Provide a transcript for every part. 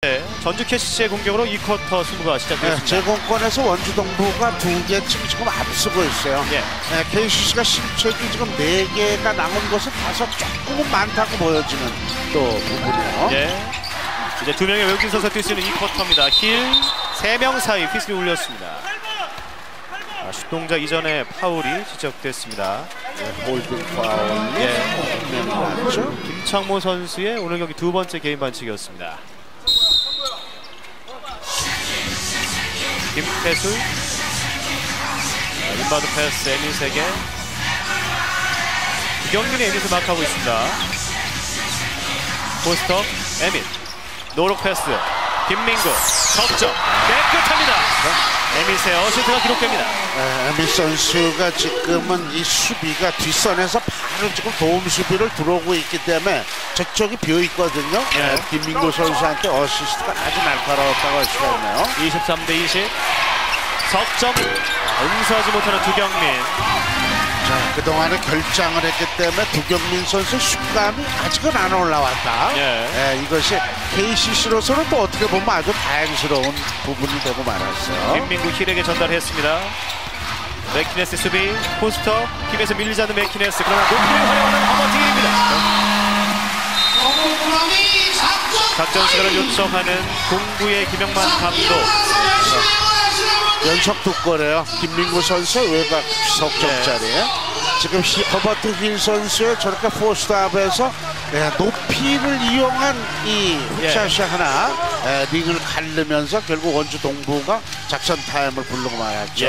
네, 전주 KCC의 공격으로 2쿼터 승부가 시작됐습니다. 제공권에서 원주 동부가 2개쯤 지금 앞서고 있어요. KCC가 실책이 지금 4개가 남은 것은 5 조금은 많다고 보여지는 또 부분이에요. 이제 2명의 외국인 선수가 뛸 수 있는 2쿼터입니다. 힐 3명 사이 휘슬이 울렸습니다. 슛 동작 이전에 파울이 지적됐습니다. 홀딩 파울. 김창모 선수의 오늘 경기 2번째 개인 반칙이었습니다. 김태술, 인바드 패스 에밋에게 이경민이 에밋을 마크하고 있습니다. 포스터 에밋, 노록 패스 김민구 접점 깨끗합니다. 에밋의 어시스트가 기록됩니다. 에밋 선수가 지금은 이 수비가 뒷선에서 바로 지금 도움 수비를 들어오고 있기 때문에 저쪽이 비어 있거든요. 김민구 선수한테 어시스트가 아주 날카로웠다고 할 수가 있네요. 23대20 석점 응수하지 못하는 두경민. 자, 그동안에 결장을 했기 때문에 두경민 선수 슛감이 아직은 안 올라왔다. 이것이 KCC로서는 또 어떻게 보면 아주 다행스러운 부분이 되고 말았어요. 김민구 힐에게 전달했습니다. 맥키네스 수비, 포스터 힘에서 밀리지 않는 맥키네스. 그러나 높이를 활용하는 허버팅입니다. 작전 시간을 요청하는 공구의 김영만 감독. 연속 2골이에요. 김민구 선수의 외곽 석점짜리. 지금 허버트 힐 선수의 저렇게 포스트업에서 높이를 이용한 이 훅샷이 하나 링을 가르면서 결국 원주 동부가 작전 타임을 부르고 말았죠.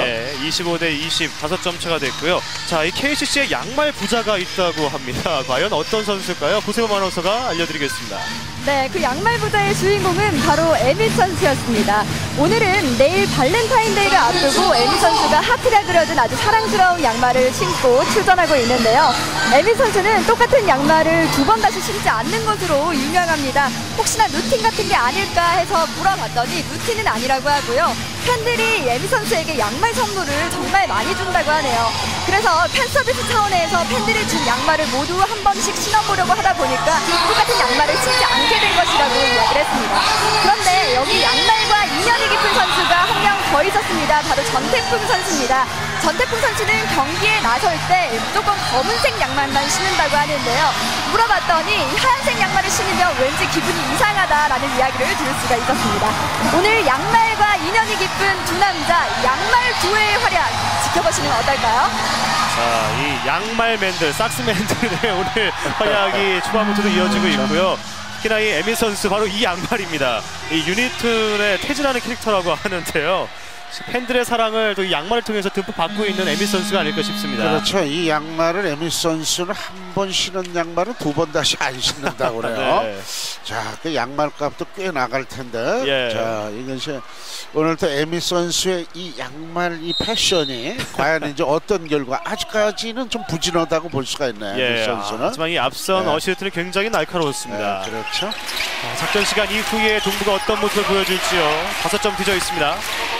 25대20 5점 차가 됐고요. 자, 이 KCC의 양말 부자가 있다고 합니다. 과연 어떤 선수일까요? 구세범 아나운서가 알려드리겠습니다. 네, 그 양말 부자의 주인공은 바로 에밋 선수였습니다. 오늘은 내일 발렌타인데이를 앞두고 에밋 선수가 하트가 그려진 아주 사랑스러운 양말을 신고 출전하고 있는데요. 에밋 선수는 똑같은 양말을 2번 다시 신지 않는 것으로 유명합니다. 혹시나 루틴 같은 게 아닐까 해서 물어봤더니 루틴은 아니라고 하고요. 팬들이 에밋 선수에게 양말 선물을 정말 많이 준다고 하네요. 그래서 팬 서비스 차원에서 팬들이 준 양말을 모두 한 번씩 신어보려고 하다 보니까 똑같은 양말을 신지 않게 된 것이라고 이야기를 했습니다. 그런데 여기 양말과 인연이 깊은 선수가 한 명 더 있었습니다. 바로 전태풍 선수입니다. 전태풍 선수는 경기에 나설 때 무조건 검은색 양말만 신는다고 하는데요. 물어봤더니 하얀색 양말을 신으면 왠지 기분이 이상하다라는 이야기를 들을 수가 있었습니다. 오늘 양말과 인연이 깊은 두 남자, 양말 두의 활약 지켜보시면 어떨까요? 자, 이 양말맨들, 삭스맨들의 오늘 활약이 초반부터도 이어지고 있고요. 특히나 이 에밋 선수 바로 이 양말입니다. 이 유니튼의 태진하는 캐릭터라고 하는데요. 팬들의 사랑을 또 이 양말을 통해서 듬뿍 받고 있는 에밋 선수가 아닐까 싶습니다. 그렇죠. 이 양말을 에밋 선수는 한 번 신은 양말은 2번 다시 안 신는다고 그래요. 자, 그 양말 값도 꽤 나갈 텐데. 자, 이것이 오늘 또 에밋 선수의 이 양말 이 패션이 과연 이제 어떤 결과, 아직까지는 좀 부진하다고 볼 수가 있네요. 에밋 선수는. 하지만 이 앞선 어시스트는 굉장히 날카로웠습니다. 그렇죠. 작전 시간 이후에 동부가 어떤 모습을 보여줄지요. 5점 뒤져 있습니다.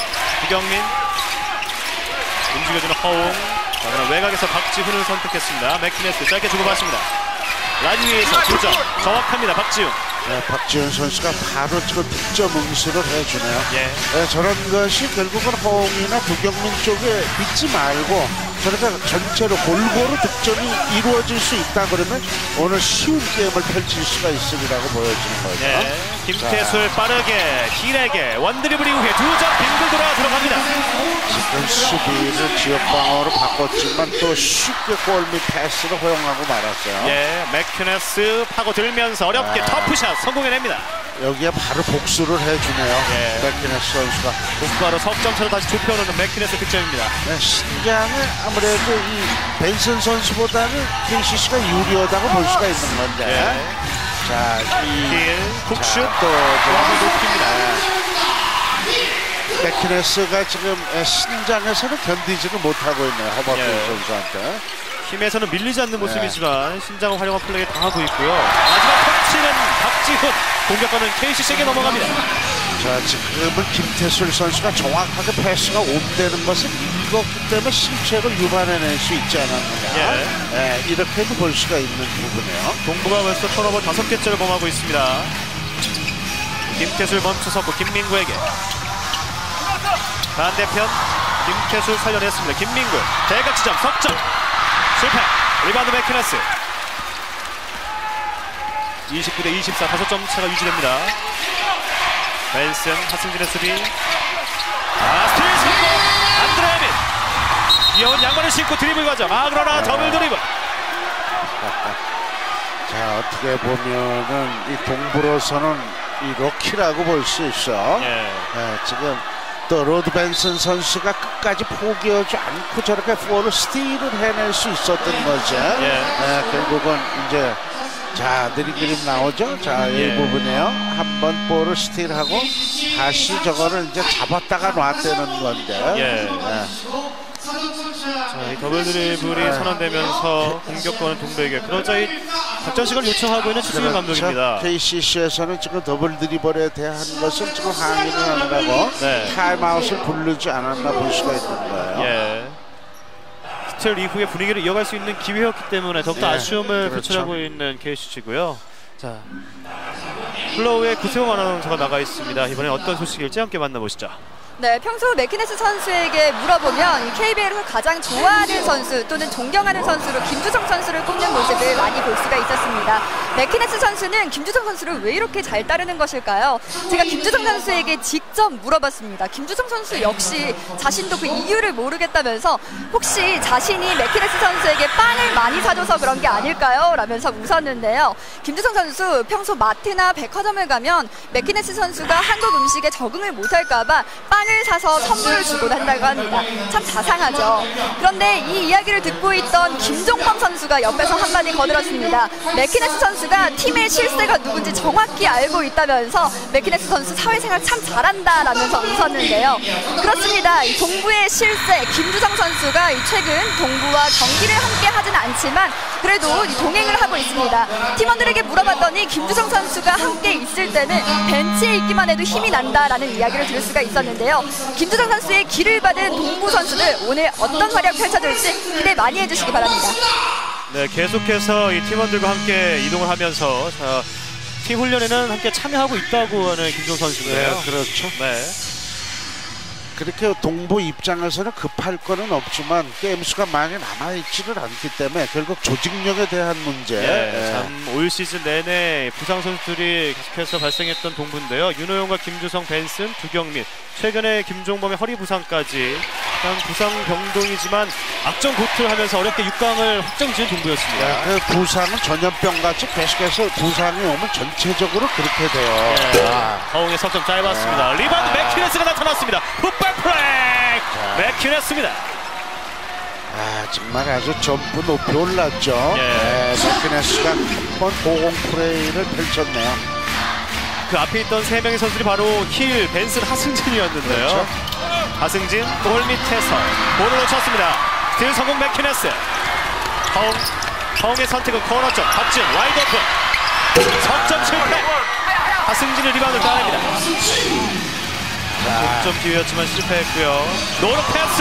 두경민 움직여주는 허웅. 자, 그럼 외곽에서 박지훈을 선택했습니다. 맥키네스 짧게 주고받습니다. 라인 위에서 2점 정확합니다. 박지훈. 박지훈 선수가 바로 지금 득점 응수를 해주네요. 저런 것이 결국은 허웅이나 두경민 쪽에 믿지 말고 저렇게 전체로 골고루 득점이 이루어질 수 있다 그러면 오늘 쉬운 게임을 펼칠 수가 있으리라고 보여지는 거죠. 김태술 빠르게 힐에게 원드리블 이후에 2점 빙글 돌아 들어갑니다. 지금 수비를 지역방어로 바꿨지만 또 쉽게 골밑 패스를 허용하고 말았어요. 맥키네스 파고들면서 어렵게 터프샷 성공해냅니다. 여기에 바로 복수를 해주네요. 맥키네스 선수가. 곧바로 석점차로 다시 좁혀놓는 맥키네스 득점입니다. 신장은 아무래도 이 벤슨 선수보다는 KCC가 유리하다고 볼 수가 있는 건데. 자, 힐, 훅슛 또 높입니다. 맥키네스가 지금 신장에서는 견디지는 못하고 있네요. 허버트 선수한테. 힘에서는 밀리지 않는 모습이지만 신장을 활용한 플레이에 당하고 있고요. 마지막 터치는 박지훈. 공격하는 KCC에게 넘어갑니다. 자, 지금은 김태술 선수가 정확하게 패스가 옴되는 것은 이것기 때문에 실책을 유발해낼 수 있지 않았느냐. 이렇게도 볼 수가 있는 부분이에요. 동부가 벌써 턴오버 5개째를 범하고 있습니다. 김태술 멈춰섰고 김민구에게 반대편 김태술 살려냈습니다. 김민구 대각지점 석점 실패. 리바운드 맥키너스. 29대 24 5점 차가 유지됩니다. 벤슨 하승진의 수비. 스틸 성공. 안드레 에밋 귀여운 양말을 신고 드리블 과정. 그러나 더블 드리블. 자, 어떻게 보면은 이 동부로서는 이 럭키라고 볼 수 있어. 지금 또 로드 벤슨 선수가 끝까지 포기하지 않고 저렇게 볼을 스틸을 해낼 수 있었던 거죠. 결국은 이제 자, 느린 그림 나오죠. 자, 이 부분이에요. 한번 볼을 스틸하고 다시 저거를 이제 잡았다가 놨다는 건데. 자, 이 더블 드리블이 선언되면서 공격권은 동부에게. 그러자 이 작전 시간을 요청하고 있는 추승현 감독입니다. KCC에서는 지금 더블 드리블에 대한 것을 지금 항의를 하느라고 타임아웃을 부르지 않았나 볼 수가 있는 거예요. 스틸 이후에 분위기를 이어갈 수 있는 기회였기 때문에 더욱더 아쉬움을 표출하고 있는 KCC고요. 자, 플로우의 구세홍 아나운서가 나가 있습니다. 이번엔 어떤 소식일지 함께 만나보시죠. 네, 평소 맥키네스 선수에게 물어보면 KBL에서 가장 좋아하는 선수 또는 존경하는 선수로 김주성 선수를 꼽는 모습을 많이 볼 수가 있었습니다. 맥키네스 선수는 김주성 선수를 왜 이렇게 잘 따르는 것일까요? 제가 김주성 선수에게 직접 물어봤습니다. 김주성 선수 역시 자신도 그 이유를 모르겠다면서 혹시 자신이 맥키네스 선수에게 빵을 많이 사줘서 그런 게 아닐까요? 라면서 웃었는데요. 김주성 선수 평소 마트나 백화점을 가면 맥키네스 선수가 한국 음식에 적응을 못할까 봐 빵을 사서 선물을 주곤 한다고 합니다. 참 자상하죠. 그런데 이 이야기를 듣고 있던 김종범 선수가 옆에서 한마디 거들었습니다. 맥키네스 선수가 팀의 실세가 누군지 정확히 알고 있다면서 맥키네스 선수 사회생활 참 잘한다 라면서 웃었는데요. 그렇습니다. 이 동부의 실세 김주성 선수가 최근 동부와 경기를 함께 하진 않지만 그래도 동행을 하고 있습니다. 팀원들에게 물어봤더니 김주성 선수가 함께 있을 때는 벤치에 있기만 해도 힘이 난다라는 이야기를 들을 수가 있었는데요. 김주성 선수의 기를 받은 동부 선수들 오늘 어떤 활약 펼쳐줄지 기대 많이 해주시기 바랍니다. 네, 계속해서 이 팀원들과 함께 이동을 하면서 팀 훈련에는 함께 참여하고 있다고 하는 김주성 선수인데요. 그렇죠. 네. 그렇게 동부 입장에서는 급할 거는 없지만 게임 수가 많이 남아있지를 않기 때문에 결국 조직력에 대한 문제. 참 올 시즌 내내 부상 선수들이 계속해서 발생했던 동부인데요. 윤호영과 김주성, 벤슨, 두경민, 최근에 김종범의 허리 부상까지 부상 병동이지만 악전 고투를 하면서 어렵게 6강을 확정 지은 동부였습니다. 그 부상은 전염병같이 계속해서 부상이 오면 전체적으로 그렇게 돼요. 허웅의 석점 짧았습니다. 리바운드 맥키네스가 나타났습니다. 풋발 플레이 맥키네스입니다. 정말 아주 점프 높이 올랐죠. 맥키네스가 한번 고공 플레이를 펼쳤네요. 그 앞에 있던 3명의 선수들이 바로 힐, 벤슨, 하승진이었는데요. 그렇죠. 하승진 골 밑에서 볼을 놓쳤습니다. 스틸 성공 맥키네스. 허웅의 선택은 코너 쪽. 박진 와이드 오픈. 석점 실패. 하승진을 리바운드 따냅니다. 6점 기회였지만 실패했고요. 노루 패스.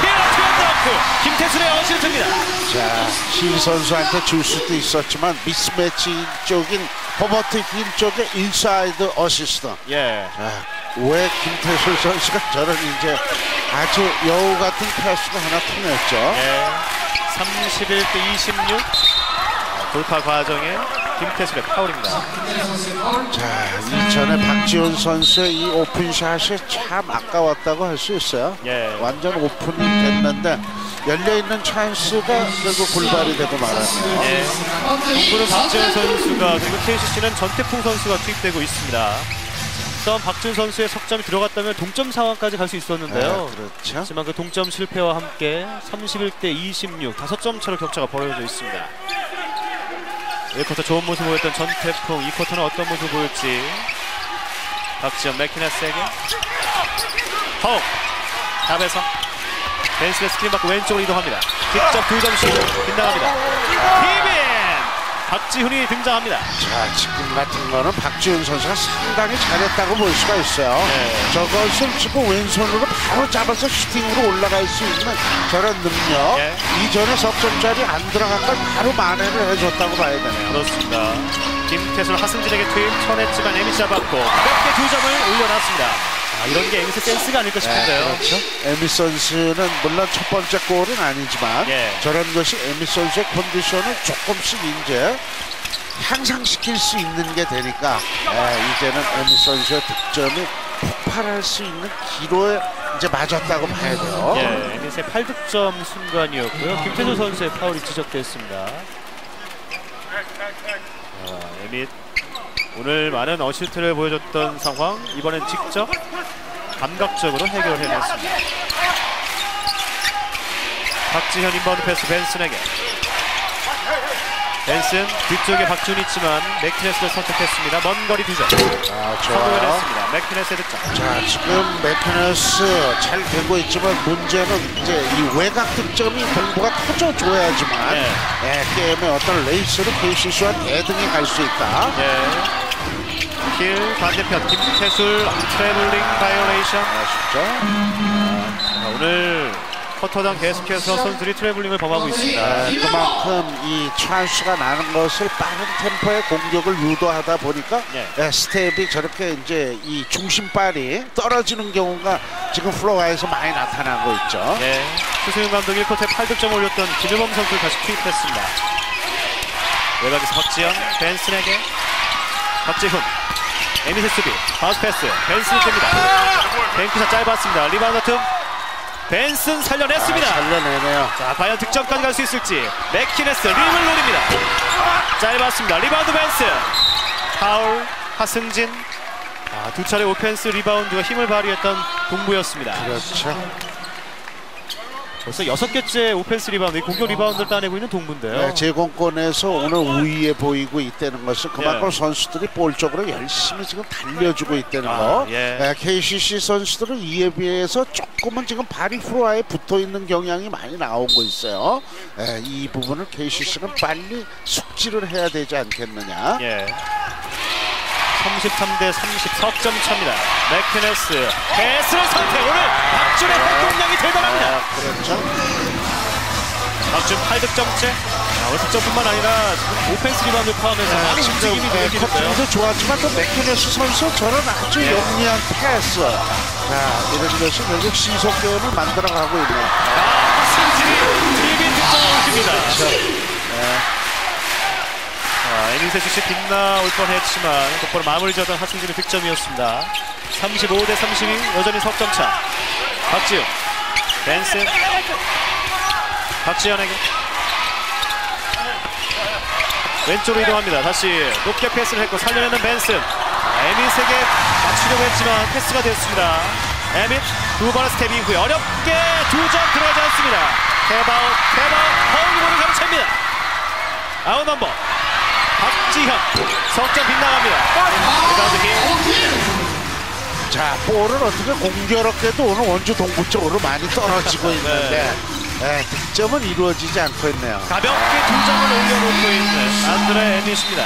김태술의 어시스트입니다. 자, 신 선수한테 줄 수도 있었지만 미스매치 쪽인 허버트 힐 쪽의 인사이드 어시스트. 자, 왜 김태술 선수가 저런 이제 아주 여우 같은 패스가 하나 통했죠. 31대 26 돌파 과정에 김태술의 파울입니다. 자, 이전에 박지훈 선수의 이 오픈샷이 참 아까웠다고 할 수 있어요. 완전 오픈이 됐는데 열려있는 찬스가 결국 불발이 되고 말았네요. 동부는 박지훈 선수가 그리고 KCC는 전태풍 선수가 투입되고 있습니다. 우선 박지훈 선수의 석점이 들어갔다면 동점 상황까지 갈 수 있었는데요. 그렇죠. 하지만 그 동점 실패와 함께 31대 26 5점 차로 격차가 벌어져 있습니다. 1쿼터 좋은 모습 보였던 전태풍, 2쿼터는 어떤 모습 보일지. 박지훈 맥키네스에게 허웅 탑에서 벤슨의 스크린 받고 왼쪽으로 이동합니다. 직접 2점씩 빗나갑니다. 비빈 박지훈이 등장합니다. 자, 지금 같은 거는 박지훈 선수가 상당히 잘했다고 볼 수가 있어요. 저것을 지금 왼손으로 바로 잡아서 슈팅으로 올라갈 수 있는 저런 능력. 이전에 석점짜리 안 들어간 걸 바로 만회를 해줬다고 봐야 되네요. 그렇습니다. 김태술 하승진에게 투입 쳐냈지만 에밋이 잡았고 가볍게 2점을 올려놨습니다. 이런 게 에밋의 센스가 아닐까 싶은데요. 그렇죠. 에밋 선수는 물론 첫 번째 골은 아니지만 저런 것이 에밋 선수의 컨디션을 조금씩 이제 향상시킬 수 있는 게 되니까 이제는 에밋 선수의 득점이 폭발할 수 있는 기로에 이제 맞았다고 봐야 돼요. 에밋의 8득점 순간이었고요. 김태수 선수의 파울이 지적됐습니다. 에밋 오늘 많은 어시스트를 보여줬던 상황, 이번엔 직접 감각적으로 해결해냈습니다. 박지현 인바운드 패스 벤슨에게. 벤슨 뒤쪽에 박준이 있지만 맥키네스를 선택했습니다. 먼 거리 2점 성공해냈습니다. 맥키네스의 득점. 자, 지금 맥키네스 잘 되고 있지만 문제는 이제 이 외곽 득점이 동부가 터져줘야지만 게임의 어떤 레이스로 KCC와 대등히 갈 수 있다. 킬 반대편 김태술 트래블링 바이올레이션. 오늘 쿼터당 계속해서 선수들이 트래블링을 범하고 있습니다. 그만큼 이 찬스가 나는 것을 빠른 템포의 공격을 유도하다 보니까 스텝이 저렇게 이제 이 중심발이 떨어지는 경우가 지금 플로어에서 많이 나타나고 있죠. 추승윤 감독이 1쿼터에 8득점 올렸던 김효범 선수를 다시 투입했습니다. 외곽에서 박지현 벤슨에게. 박지훈 에밋의 수비 바우스 패스 벤슨이 뜹니다. 뱅크샷 짧았습니다. 리바운드 틈 벤슨 살려냈습니다. 살려내네요. 자, 과연 득점까지 갈 수 있을지. 맥키네스 림을 노립니다. 짧았습니다. 리바운드 벤슨. 파울 하승진. 두 차례 오펜스 리바운드가 힘을 발휘했던 동부였습니다. 그렇죠. 벌써 6개째 오펜스 리바운드, 공격 리바운드를 따내고 있는 동부인데요. 제공권에서 오늘 우위에 보이고 있다는 것은 그만큼 선수들이 볼 쪽으로 열심히 지금 달려주고 있다는 거. KCC 선수들은 이에 비해서 조금은 지금 발이 프로아에 붙어있는 경향이 많이 나오고 있어요. 이 부분을 KCC는 빨리 숙지를 해야 되지 않겠느냐. 33대 30 석점 차입니다. 맥키네스 패스를 선택. 오늘 박준의 활동량이 대단합니다. 그렇죠. 박준 8득점째. 오늘 득점뿐만 아니라 지금 오펜스 리바운드 포함해서 많은 움직임이 느껴지는데요. 커팅도 좋았지만 또 맥키네스 선수 저런 아주 영리한 패스. 자, 이런 것이 결국 시속 게임을 만들어가고 있네요. 하승진이 드리블 득점을 올립니다. 그렇죠. 에밋의 슛이 빗나올 뻔했지만 곧바로 마무리 지었던 하승진의 득점이었습니다. 35대 32 여전히 석점차. 박지훈 벤슨 박지현에게 왼쪽으로 이동합니다. 다시 높게 패스를 했고 살려내는 벤슨. 에밋에게 맞추려고 했지만 패스가 됐습니다. 에밋 두 번의 스텝 이후에 어렵게 2점 들어가지 않습니다. 태바웃 파울리볼을 가로챕니다. 아웃 넘버 박지현 석점 빗나갑니다. 자, 볼은 어떻게 공교롭게도 오늘 원주 동부 쪽으로 많이 떨어지고 있는데 득점은 이루어지지 않고 있네요. 가볍게 2점을 올려놓고 있는 안드레 에밋입니다.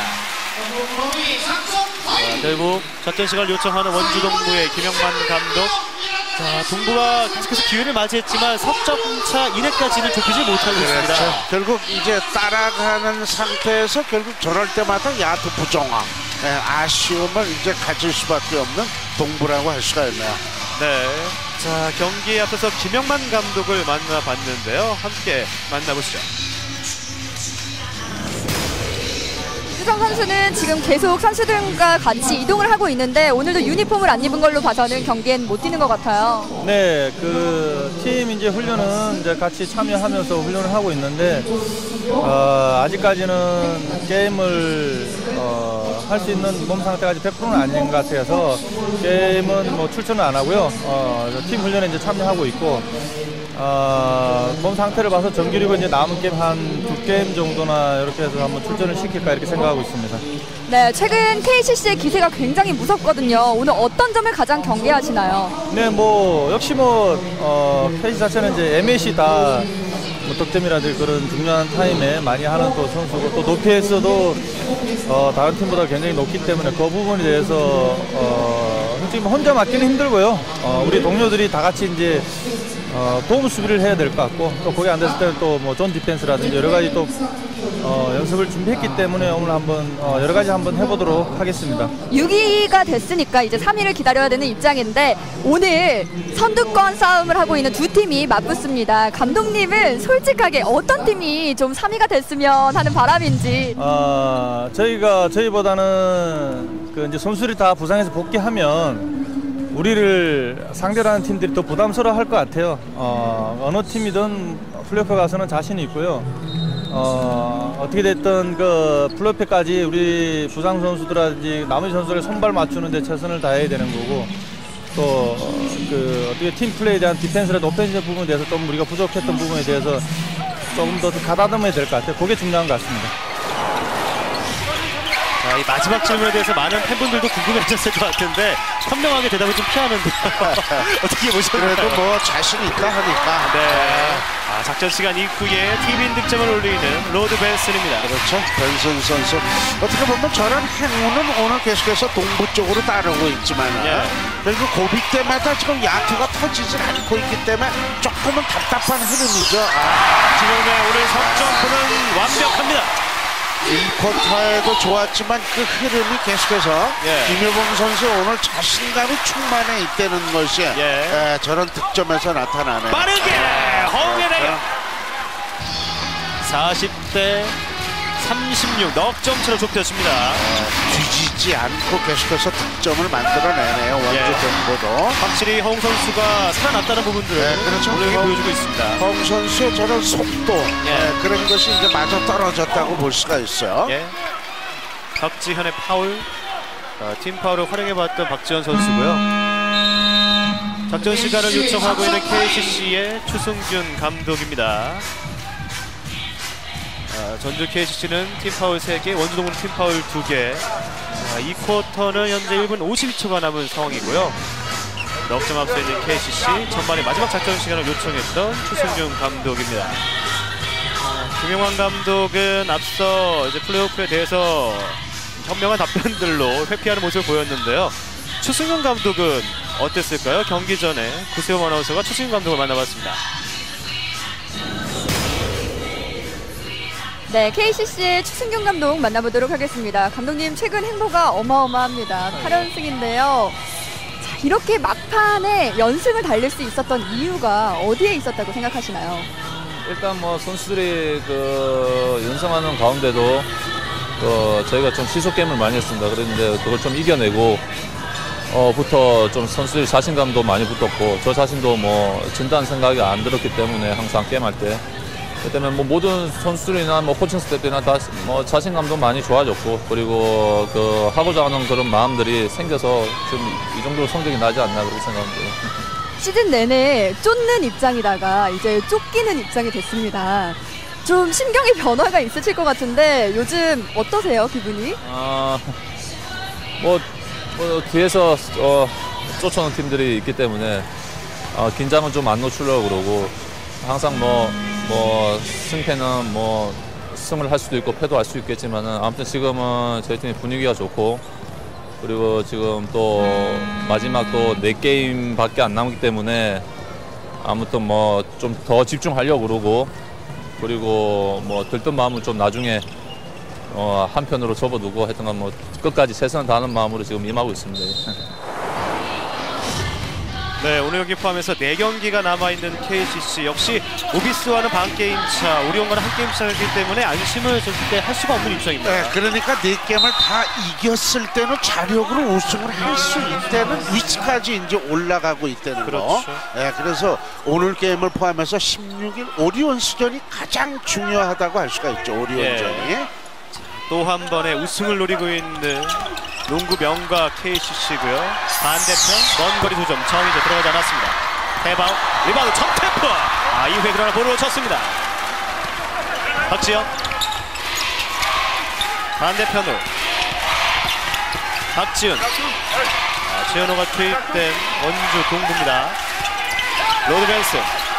결국 작전 시간을 요청하는 원주 동부의 김영만 감독. 자, 동부가 계속해서 기회를 맞이했지만 석점차 이내까지는 좁히지 못하고 있습니다. 결국 이제 따라가는 상태에서 결국 저럴 때마다 야투 부정화, 아쉬움을 이제 가질 수밖에 없는 동부라고 할 수가 있네요. 자, 경기에 앞서서 김영만 감독을 만나봤는데요. 함께 만나보시죠. 이수정 선수는 지금 계속 선수들과 같이 이동을 하고 있는데 오늘도 유니폼을 안 입은 걸로 봐서는 경기엔 못 뛰는 것 같아요. 네, 팀 이제 훈련은 이제 같이 참여하면서 훈련을 하고 있는데 아직까지는 게임을 할 수 있는 몸 상태가 아직 100%는 아닌 것 같아서 게임은 뭐 출전은 안 하고요. 팀 훈련에 이제 참여하고 있고. 몸 상태를 봐서 정규리그 이제 남은 게임 한 2게임 정도나 이렇게 해서 한번 출전을 시킬까 이렇게 생각하고 있습니다. 네, 최근 KCC의 기세가 굉장히 무섭거든요. 오늘 어떤 점을 가장 경계하시나요? 네, 역시 KCC 자체는 이제 에밋이 다 득점이라든지 그런 중요한 타임에 많이 하는 또 선수고 또 높이에서도 다른 팀보다 굉장히 높기 때문에 그 부분에 대해서 지금 혼자 맞기는 힘들고요. 우리 동료들이 다 같이 이제 도움 수비를 해야 될 것 같고, 또 그게 안 됐을 때는 또 뭐 존 디펜스라든지 여러 가지 또 연습을 준비했기 때문에 오늘 한번 여러 가지 한번 해보도록 하겠습니다. 6위가 됐으니까 이제 3위를 기다려야 되는 입장인데 오늘 선두권 싸움을 하고 있는 두 팀이 맞붙습니다. 감독님은 솔직하게 어떤 팀이 좀 3위가 됐으면 하는 바람인지. 저희보다는 그 이제 선수들이 다 부상해서 복귀하면 우리를 상대로 하는 팀들이 또 부담스러워 할 것 같아요. 어느 팀이든 플레이오프 가서는 자신이 있고요. 어떻게 됐든 그 플레이오프까지 우리 부상 선수들하고 나머지 선수들 손발 맞추는데 최선을 다해야 되는 거고, 또 그 어떻게 팀 플레이에 대한 디펜스라든 오펜시브 부분에 대해서 좀 우리가 부족했던 부분에 대해서 조금 더 가다듬어야 될 것 같아요. 그게 중요한 것 같습니다. 자, 이 마지막 질문에 대해서 많은 팬분들도 궁금해하셨을 것 같은데 현명하게 대답을 좀 피하는데 어떻게 보셨나요? 그래도 뭐 자신 있다 하니까. 네. 작전 시간 이후에 팀인 득점을 올리는 로드 벤슨입니다. 그렇죠. 벤슨 선수. 어떻게 보면 저런 행운은 오늘 계속해서 동부 쪽으로 따르고 있지만 그리고 고비 때마다 지금 야투가 터지질 않고 있기 때문에 조금은 답답한 흐름이죠. 지금의 오늘 석점포는 완벽합니다. 1쿼터에도 좋았지만 그 흐름이 계속해서 김효봉 선수 오늘 자신감이 충만해 있다는 것이 저런 득점에서 나타나네요. 빠르게 허웅의 40대 36 넉점차로 좁혀집니다. 뒤지지 않고 계속해서 득점을 만들어내네요. 원주 경보도. 확실히 허웅 선수가 살아났다는 부분들을 그렇죠. 오늘 보여주고 있습니다. 허웅 선수의 저런 속도 그런 것이 이제 마저 떨어졌다고 볼 수가 있어요. 박지현의 파울, 팀 파울을 활용해봤던 박지현 선수고요. 작전 시간을 요청하고 있는 KCC의 추승균 감독입니다. 전주 KCC는 팀 파울 3개, 원주동은 팀 파울 2개. 2쿼터는 현재 1분 52초가 남은 상황이고요. 넉점 앞서 있는 KCC, 전반에 마지막 작전 시간을 요청했던 추승균 감독입니다. 김용환 감독은 앞서 이제 플레이오프에 대해서 현명한 답변들로 회피하는 모습을 보였는데요. 추승균 감독은 어땠을까요? 경기 전에 구세범 아나운서가 추승균 감독을 만나봤습니다. 네, KCC의 추승균 감독 만나보도록 하겠습니다. 감독님 최근 행보가 어마어마합니다. 8연승인데요. 자, 이렇게 막판에 연승을 달릴 수 있었던 이유가 어디에 있었다고 생각하시나요? 일단 뭐 선수들이 그 연승하는 가운데도 저희가 좀 시속 게임을 많이 했습니다. 그런데 그걸 좀 이겨내고 부터 좀 선수들이 자신감도 많이 붙었고 저 자신도 뭐 진다는 생각이 안 들었기 때문에 항상 게임할 때 그 때문에 뭐 모든 선수들이나 뭐 코칭 스태프들이나 다 뭐 자신감도 많이 좋아졌고 그리고 그 하고자 하는 그런 마음들이 생겨서 지금 이 정도로 성적이 나지 않나 그렇게 생각합니다. 시즌 내내 쫓는 입장이다가 이제 쫓기는 입장이 됐습니다. 좀 심경의 변화가 있으실 것 같은데 요즘 어떠세요, 기분이? 뭐 뒤에서 쫓아오는 팀들이 있기 때문에 긴장은 좀 안 놓치려고 그러고 항상 뭐 승패는 뭐 승을 할 수도 있고 패도 할 수 있겠지만은 아무튼 지금은 저희 팀의 분위기가 좋고 그리고 지금 또 마지막 또 4게임밖에 안 남기 때문에 아무튼 뭐 좀 더 집중하려고 그러고 그리고 뭐 들뜬 마음은 좀 나중에 한편으로 접어두고 하여튼간 뭐 끝까지 최선을 다하는 마음으로 지금 임하고 있습니다. 네, 오늘 경기 포함해서 4경기가 남아있는 KCC 역시 오비스와는 반게임차, 오리온과는 한 게임차이기 때문에 안심을 절대 할 수가 없는 입장입니다. 네, 그러니까 4게임을 다 이겼을 때는 자력으로 우승을 할 수 있다는 위치까지 이제 올라가고 있다는 거. 네, 그래서 오늘 게임을 포함해서 16일 오리온스전이 가장 중요하다고 할 수가 있죠. 오리온전이. 또 한 번의 우승을 노리고 있는 농구 명가 KCC고요. 반대편 먼 거리 2점 정의제 들어가지 않았습니다. 해바우 리바운드 정태프 이후에 그러나 볼을 놓쳤습니다. 박지현 반대편으로 박지훈 최현호가 투입된 원주 동부입니다. 로드 벤슨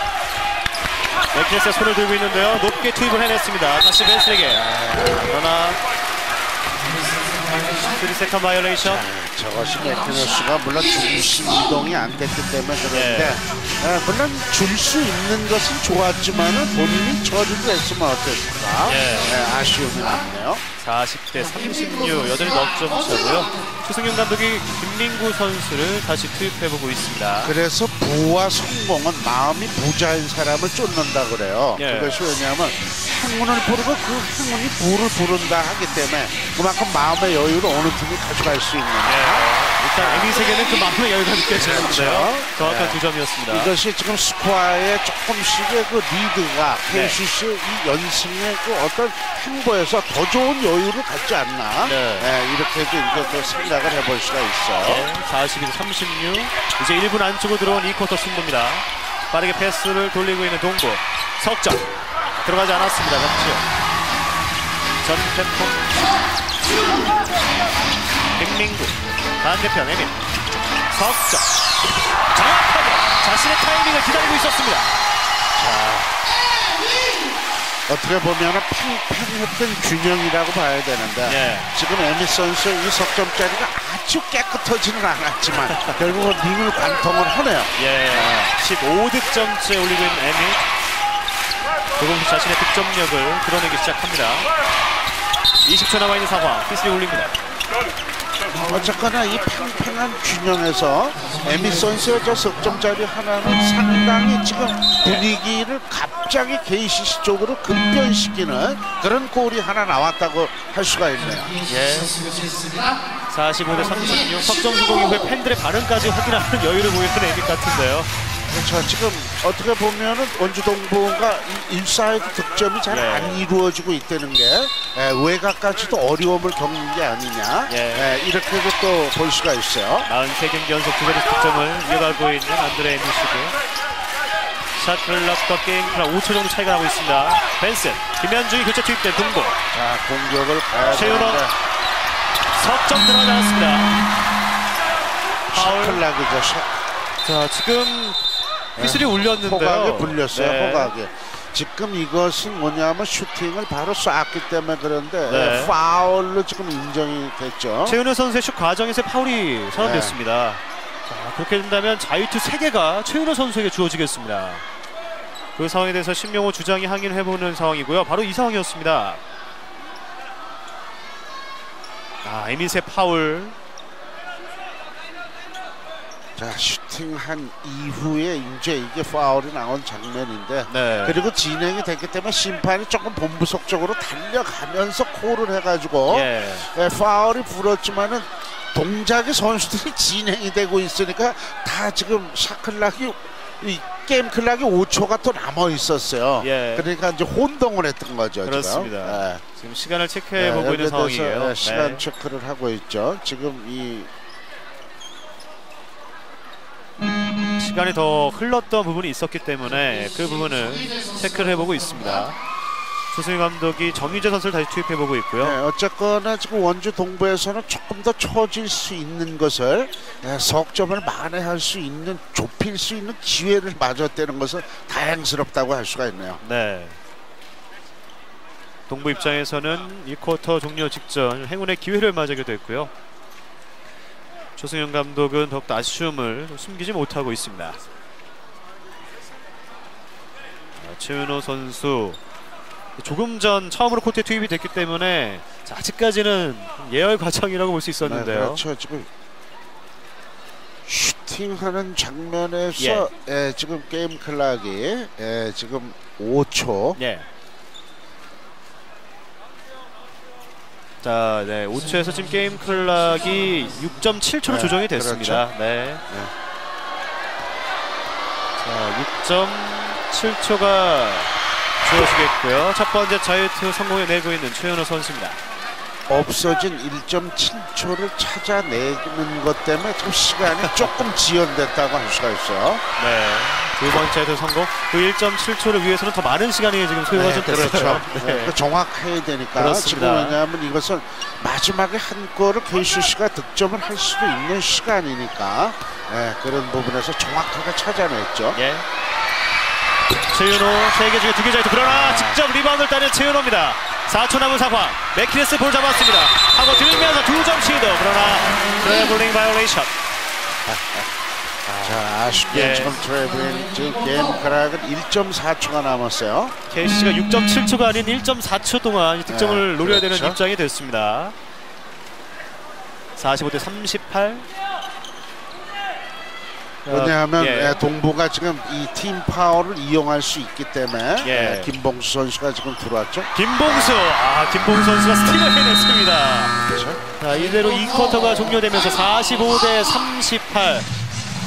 네키네스에 손을 들고 있는데요. 높게 투입을 해냈습니다. 다시 벤슨에게 그러나 3세컨 바이올레이션. 저것이 매크너스가 물론 중심 이동이 안 됐기 때문에 그런데 물론 줄 수 있는 것은 좋았지만은 본인이 처리를 했으면 어땠을까. 아쉬움이 남네요. 40대 36 여전히 넉점 차고요. 최승용 감독이 김민구 선수를 다시 투입해보고 있습니다. 그래서 부와 성공은 마음이 부자인 사람을 쫓는다 그래요. 그것이 왜냐하면 행운을 부르고 그 행운이 부를 부른다 하기 때문에 그만큼 마음의 여유를 어느 팀이 가져갈 수 있느냐. 일단 에미세계는 그 마음의 여유가 느껴지는데요. 그렇죠. 정확한 2점이었습니다. 이것이 지금 스코어의 조금씩의 그 리드가 KCC의 이 연승의 그 어떤 행보에서 더 좋은 여유를 갖지 않나. 이렇게도 이제 또 생각을 해볼 수가 있어요. 42대 36. 이제 1분 안쪽으로 들어온 2쿼터 승부입니다. 빠르게 패스를 돌리고 있는 동부. 석점. 들어가지 않았습니다. 전태풍. 김민구. 반대편 에밀. 석점. 정확하게 자신의 타이밍을 기다리고 있었습니다. 어떻게 보면 팽팽했던 균형이라고 봐야 되는데 지금 에미 선수 이 석점짜리가 아주 깨끗하지는 않았지만 결국은 링을 관통을 하네요. 15득점째 올리고 있는 에미. 조금씩 자신의 득점력을 드러내기 시작합니다. 20초 남아있는 상황. 피스리 올립니다. 어쨌거나 이 팽팽한 균형에서 에미 선수의 저 석점짜리 하나는 상당히 지금 분위기를 갑자기 KCC 쪽으로 급변시키는 그런 골이 하나 나왔다고 할 수가 있네요. 45대 36 석점 성공 이후에 팬들의 반응까지 확인하는 여유를 보이는 에미 같은데요. 그렇죠. 지금 어떻게 보면은 원주동부가 인사이드 득점이 잘 안 이루어지고 있다는 게 외곽까지도 어려움을 겪는 게 아니냐. 이렇게도 또 볼 수가 있어요. 43경기 연속 2자릿수 득점을 이어가고 있는 안드레 에미시고. 샷클락과 게임 클락 5초 정도 차이가 나고 있습니다. 벤슨, 김현중이 교체 투입된 동부. 자, 공격을 가야 최윤호. 되는데 석점 들어가지 않았습니다. 샷클락이죠. 자, 지금 휘슬이 울렸는데요. 호각에 불렸어요. 호각에. 지금 이것은 뭐냐면 슈팅을 바로 쐈기 때문에 그런데 파울로 지금 인정이 됐죠. 최은우 선수의 슛 과정에서 파울이 선언됐습니다. 자, 그렇게 된다면 자유투 3개가 최은우 선수에게 주어지겠습니다. 그 상황에 대해서 신명호 주장이 항의를 해보는 상황이고요. 바로 이 상황이었습니다. 에밋의 파울. 자, 슈팅한 이후에 이제 이게 파울이 나온 장면인데 그리고 진행이 됐기 때문에 심판이 조금 본부석적으로 달려가면서 콜을 해가지고 파울이 불었지만은 동작의 선수들이 진행이 되고 있으니까 다 지금 샷클락이 게임 클락이 5초가 또 남아 있었어요. 그러니까 이제 혼동을 했던 거죠. 그렇습니다. 지금 시간을 체크해 보고 있는 상황이에요. 시간 체크를 하고 있죠. 지금 이 시간이 더 흘렀던 부분이 있었기 때문에 그 부분을 체크를 해보고 있습니다. 조승희 감독이 정유재 선수를 다시 투입해보고 있고요. 어쨌거나 지금 원주 동부에서는 조금 더 처질 수 있는 것을 석점을 만회할 수 있는, 좁힐 수 있는 기회를 맞았다는 것은 다행스럽다고 할 수가 있네요. 동부 입장에서는 1쿼터 종료 직전 행운의 기회를 맞게 됐고요. 조승현 감독은 더욱더 아쉬움을 숨기지 못하고 있습니다. 최은호 선수 조금 전 처음으로 코트에 투입이 됐기 때문에 아직까지는 예열 과정이라고 볼 수 있었는데요. 그렇죠. 지금 슈팅하는 장면에서 지금 게임 클락이 지금 5초. 자, 5초에서 지금 게임 클락이 6.7초로 조정이 됐습니다. 그렇죠. 자, 6.7초가 주어지겠고요. 첫 번째 자유투 성공해 내고 있는 최현우 선수입니다. 없어진 1.7초를 찾아내는 것 때문에 좀 시간이 조금 지연됐다고 할 수가 있어요. 두 번째도 성공. 그 1.7초를 위해서는 더 많은 시간이 지금 소요가 좀 됐어요. 그렇죠. 정확해야 되니까. 그렇습니다. 지금 왜냐하면 이것은 마지막에 한 골을 KCC가 득점을 할 수도 있는 시간이니까 그런 부분에서 정확하게 찾아냈죠. 최윤호 3개 중에 2개 자유투, 그러나 직접 리바운드를 따낸 최윤호입니다. 4초 남은 상황. 맥키네스 볼 잡았습니다. 하고 들면서 2점 시도. 그러나 트래블링 바이올레이션. 자, 아쉽게 지금 트래블링 지금 게임 크락은 1.4초가 남았어요. KCC가 6.7초가 아닌 1.4초 동안 득점을 노려야 되는 그렇죠. 입장이 됐습니다. 45대 38. 왜냐하면 동부가 지금 이 팀 파워를 이용할 수 있기 때문에 김봉수 선수가 지금 들어왔죠. 김봉수 선수가 스틸을 해냈습니다. 그렇죠. 자, 이대로 2쿼터가 종료되면서 45대 38.